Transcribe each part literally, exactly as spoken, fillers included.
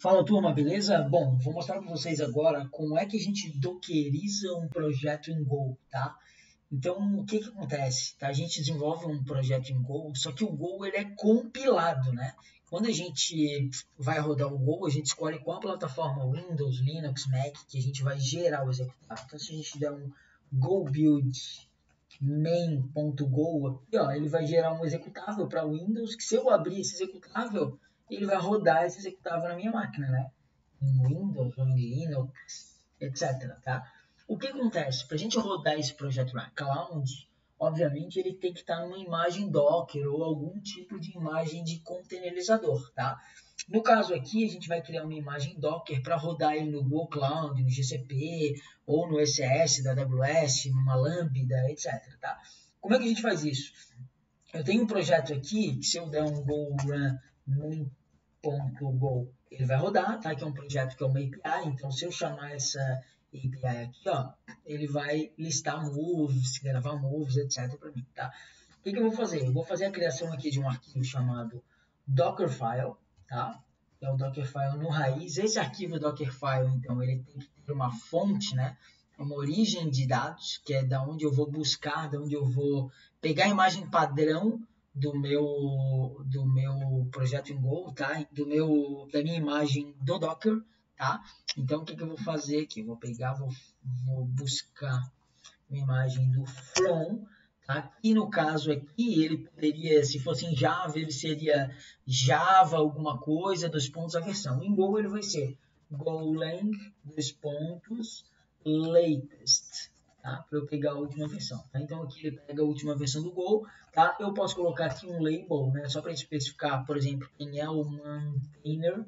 Fala turma, beleza? Bom, vou mostrar para vocês agora como é que a gente dockeriza um projeto em Go, tá? Então, o que que acontece? Tá? A gente desenvolve um projeto em Go, só que o Go ele é compilado, né? Quando a gente vai rodar o Go, a gente escolhe qual plataforma Windows, Linux, Mac que a gente vai gerar o executável. Então, se a gente der um go build main.go aqui, ó, ele vai gerar um executável para Windows, que se eu abrir esse executável, ele vai rodar esse executável na minha máquina, né? Em Windows ou em Linux, etcétera. Tá? O que acontece? Para a gente rodar esse projeto na cloud, obviamente ele tem que estar numa imagem Docker ou algum tipo de imagem de containerizador, tá? No caso aqui, a gente vai criar uma imagem Docker para rodar ele no Google Cloud, no G C P, ou no E C S da A W S, numa Lambda, etcétera. Tá? Como é que a gente faz isso? Eu tenho um projeto aqui, que se eu der um go run main.go, ele vai rodar, tá? Que é um projeto que é uma A P I, então se eu chamar essa A P I aqui, ó, ele vai listar moves, gravar moves, etcétera para mim, tá? O que, que eu vou fazer? Eu vou fazer a criação aqui de um arquivo chamado Dockerfile, tá? Que é o Dockerfile no raiz. Esse arquivo Dockerfile, então, ele tem que ter uma fonte, né? Uma origem de dados, que é da onde eu vou buscar, da onde eu vou pegar a imagem padrão do meu do meu projeto em Go, tá? Do meu da minha imagem do Docker, tá? Então o que, que eu vou fazer aqui? Eu vou pegar, vou, vou buscar uma imagem do from, tá? Aqui no caso aqui ele poderia, se fosse em Java, ele seria Java alguma coisa, dois pontos a versão. Em Go ele vai ser Golang, dois pontos, latest, tá? Para eu pegar a última versão, tá? Então aqui ele pega a última versão do Go, tá? Eu posso colocar aqui um label, né? Só para especificar, por exemplo, quem é o maintainer,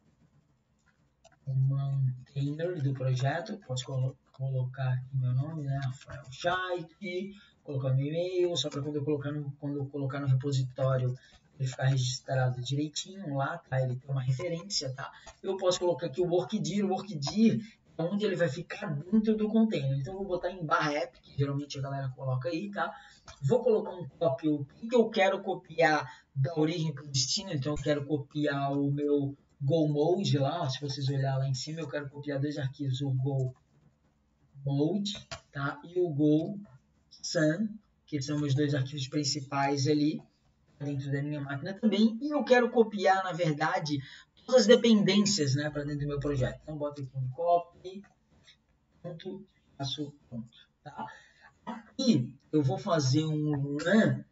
o maintainer do projeto. Posso colo colocar aqui meu nome, né? Rafael Scheidt, colocar meu e-mail, só para quando eu colocar no quando eu colocar no repositório ele ficar registrado direitinho lá, tá? Ele tem uma referência, tá? Eu posso colocar aqui o workdir, o workdir onde ele vai ficar dentro do container. Então, eu vou botar em barra app, que geralmente a galera coloca aí, tá? Vou colocar um copy, o que eu quero copiar da origem para o destino. Então, eu quero copiar o meu Go Mode lá, se vocês olharem lá em cima, eu quero copiar dois arquivos, o Go Mode, tá? E o Go Sun, que são meus dois arquivos principais ali, dentro da minha máquina também. E eu quero copiar, na verdade, todas as dependências, né, para dentro do meu projeto. Então, boto aqui um copy, ponto, faço ponto, tá? Aqui eu vou fazer um run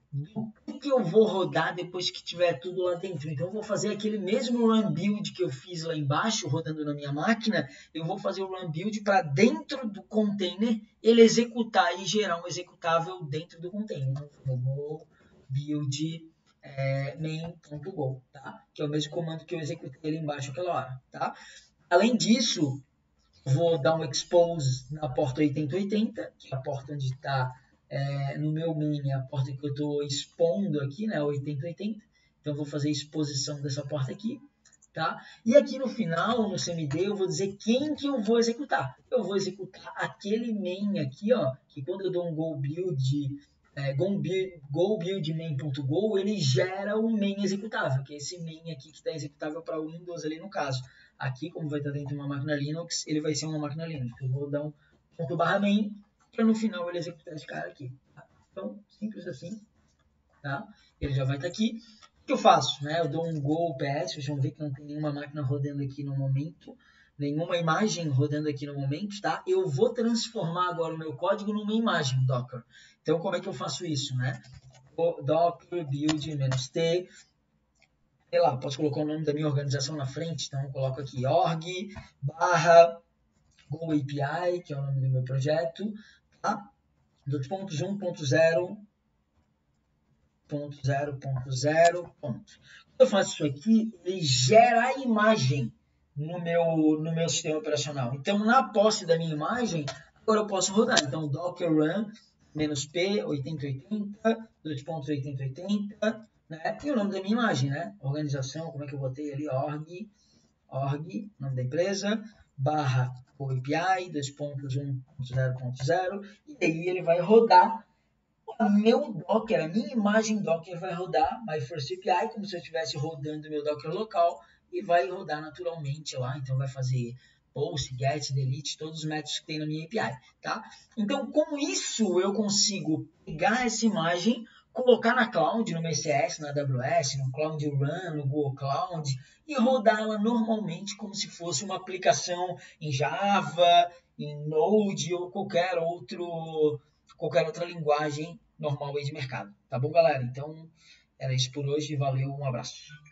do que eu vou rodar depois que tiver tudo lá dentro. Então, eu vou fazer aquele mesmo run build que eu fiz lá embaixo, rodando na minha máquina, eu vou fazer o run build para dentro do container, ele executar e gerar um executável dentro do container. Então, eu vou build é, main.go, tá? Que é o mesmo comando que eu executei ali embaixo aquela hora, tá? Além disso, vou dar um expose na porta oitenta oitenta, que é a porta onde está é, no meu mini, a porta que eu estou expondo aqui, né, oitenta oitenta. Então, vou fazer a exposição dessa porta aqui, tá? E aqui no final, no C M D, eu vou dizer quem que eu vou executar. Eu vou executar aquele main aqui, ó, que quando eu dou um go build, é, go build, go build main.go, ele gera o main executável, que é esse main aqui que está executável para o Windows ali no caso. Aqui, como vai estar dentro de uma máquina Linux, ele vai ser uma máquina Linux. Eu vou dar um ponto barra main, para no final ele executar esse cara aqui. Tá? Então, simples assim, tá? Ele já vai estar aqui. O que eu faço? Né? Eu dou um go P S, vocês vão ver que não tem nenhuma máquina rodando aqui no momento, nenhuma imagem rodando aqui no momento, tá? Eu vou transformar agora o meu código numa imagem Docker. Então, como é que eu faço isso, né? O Docker build-t, sei lá, posso colocar o nome da minha organização na frente, então eu coloco aqui org barra Go A P I, que é o nome do meu projeto, tá? dois ponto um ponto zero ponto zero ponto zero. Quando eu faço isso aqui, ele gera a imagem no meu, no meu sistema operacional. Então, na posse da minha imagem, agora eu posso rodar. Então, docker run -p oitenta oitenta, dois pontos oitenta oitenta, né? E o nome da minha imagem, né? Organização, como é que eu botei ali? Org, org, nome da empresa, barra o A P I, dois ponto um ponto zero ponto zero, e aí ele vai rodar o meu Docker, a minha imagem Docker vai rodar My First A P I, como se eu estivesse rodando meu Docker local, e vai rodar naturalmente lá. Então vai fazer post, get, delete, todos os métodos que tem na minha A P I, tá? Então com isso eu consigo pegar essa imagem, colocar na cloud, no E C S, na A W S, no Cloud Run, no Google Cloud e rodá-la normalmente como se fosse uma aplicação em Java, em Node ou qualquer outro, qualquer outra linguagem normal aí de mercado. Tá bom, galera? Então era isso por hoje. Valeu, um abraço.